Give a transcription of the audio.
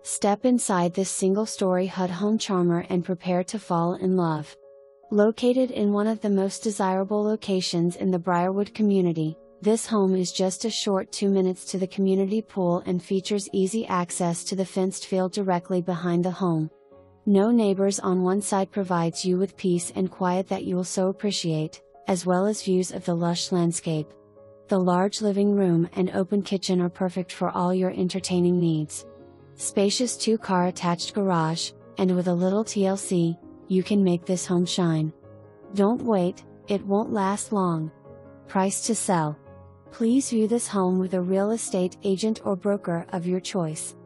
Step inside this single-story HUD home charmer and prepare to fall in love. Located in one of the most desirable locations in the Briarwood community, this home is just a short 2 minutes to the community pool and features easy access to the fenced field directly behind the home. No neighbors on one side provides you with peace and quiet that you will so appreciate, as well as views of the lush landscape. The large living room and open kitchen are perfect for all your entertaining needs. Spacious 2-car attached garage, and with a little TLC, you can make this home shine. Don't wait, it won't last long. Price to sell. Please view this home with a real estate agent or broker of your choice.